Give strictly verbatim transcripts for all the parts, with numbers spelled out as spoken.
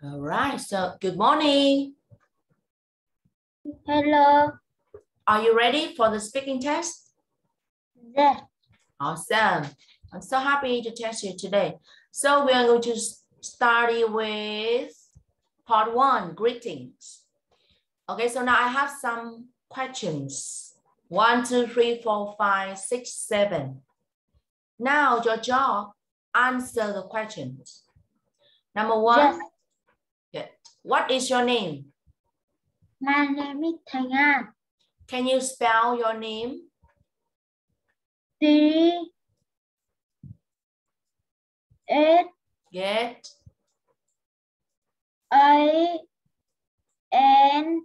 All right, so good morning. Hello. Are you ready for the speaking test? Yes. Awesome. I'm so happy to test you today. So we are going to start with part one, greetings. Okay, so now I have some questions. One, two, three, four, five, six, seven. Now your job, answer the questions. Number one. Yes. Good. What is your name? My name is Thành An. Can you spell your name? T S Good. A N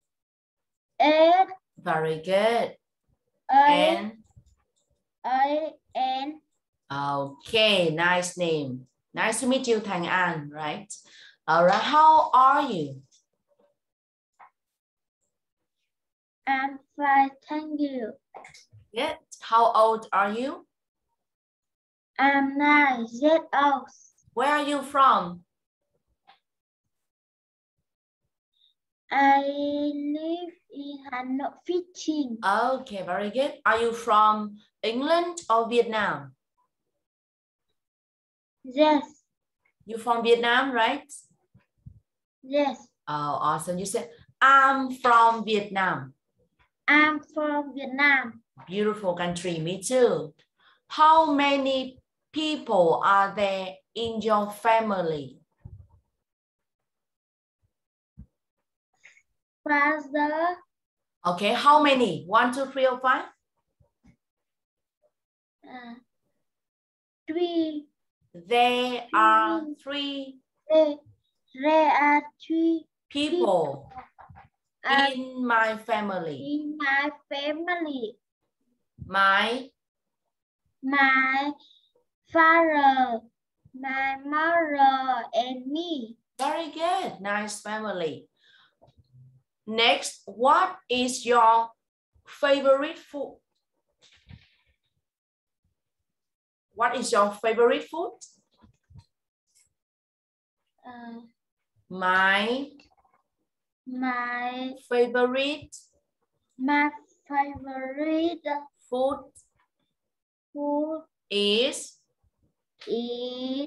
S Very good. A And A N. okay, nice name. Nice to meet you, Thành An, right? All right, how are you? I'm fine, thank you. Good. How old are you? I'm nine years old. Where are you from? I live in Hanoi, Philippines. Okay, very good. Are you from England or Vietnam? Yes. You from Vietnam, right? Yes. Oh, awesome. You said, I'm from Vietnam. I'm from Vietnam. Beautiful country, me too. How many people are there in your family? Father. Okay, how many? One, two, three, or five? Uh, three. There are three There, there are three people, people in my family. in my family. My My father, my mother, and me. very good, nice family. Next, what is your favorite food? What is your favorite food? Uh, My my favorite my favorite food food is is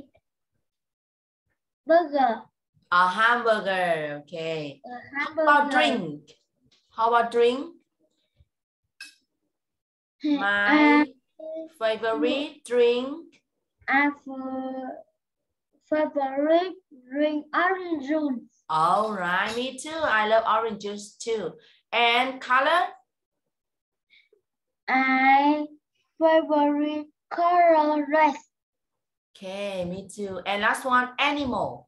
burger. a hamburger. Okay. A How about hamburger. drink? How about drink? I, My favorite drink. I favorite drink orange juice. All right, me too. I love orange juice too. And color? I favorite color red. Okay, me too. And last one, animal.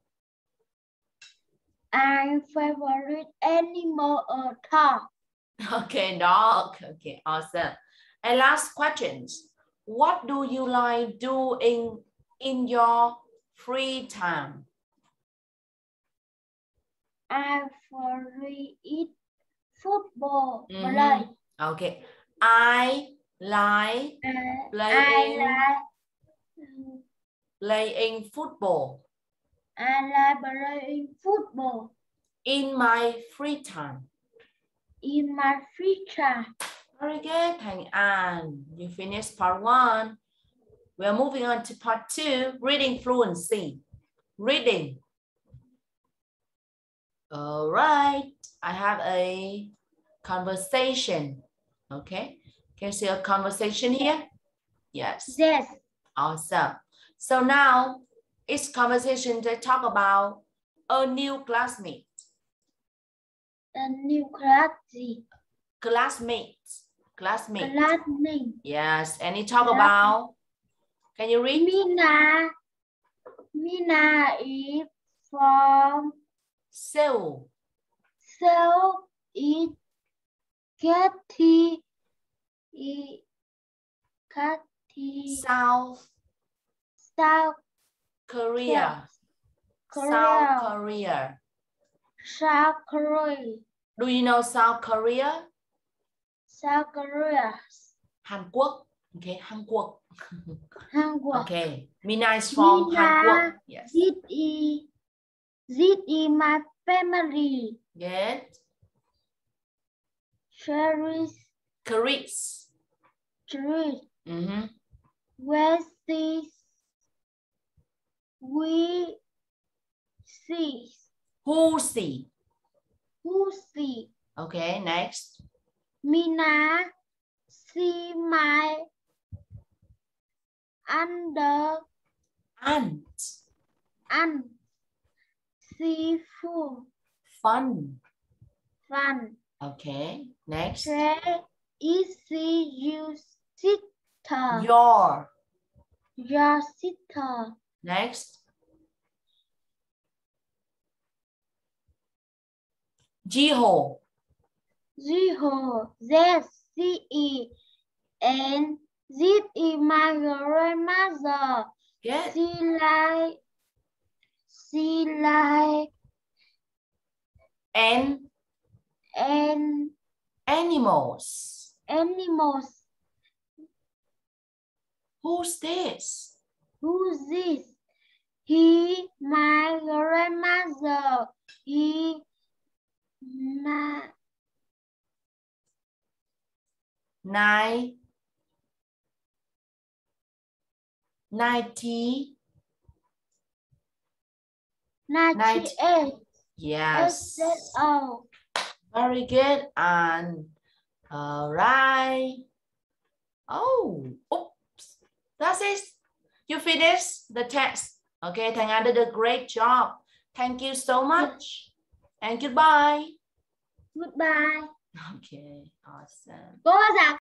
I favorite animal a dog. Okay, dog. Okay, awesome. And last questions. What do you like doing in your free time? I favorite eat football. Mm-hmm. Play. Okay. I like Uh, playing, I like playing football. I like playing football In my free time. in my free time. Very good, Thành An. You finished part one. We are moving on to part two, reading fluency. Reading. All right. I have a conversation. Okay. Can you see a conversation here? Yes. Yes. Awesome. So now, each conversation they talk about a new classmate. A new class. Classmate. Classmate. Classmate. Yes. And it talk about, can you read? Mina. Mina is from Seoul. So is Katy. Katy. South. South Korea. Korea. South Korea. South Korea. Do you know South Korea? South Korea. Hàn Quốc. Okay, Hàn Quốc. Hàn Quốc. Okay, Mina is from Mina Hàn Quốc. Yes. It is This is my family. Good. Cherish, Chris. cherish. Mm-hmm. Where see, we see. Who see? Who see? Okay, next. Mina see my under Ant. and see food Fun. fun. Okay, next. Where is see you sister? Your. Your sister. Next. Jiho. Zero. Z C E and this is my grandmother. Good. She like she like And and animals. animals. Who's this? Who's this? He my grandmother. He my Nine. Ninety. ninety-eight. Yes. That's all. Very good. And all right. Oh, oops. That's it. You finished the test. Okay, Thành An did a great job. Thank you so much. And goodbye. Goodbye. Okay, awesome. Cô giáo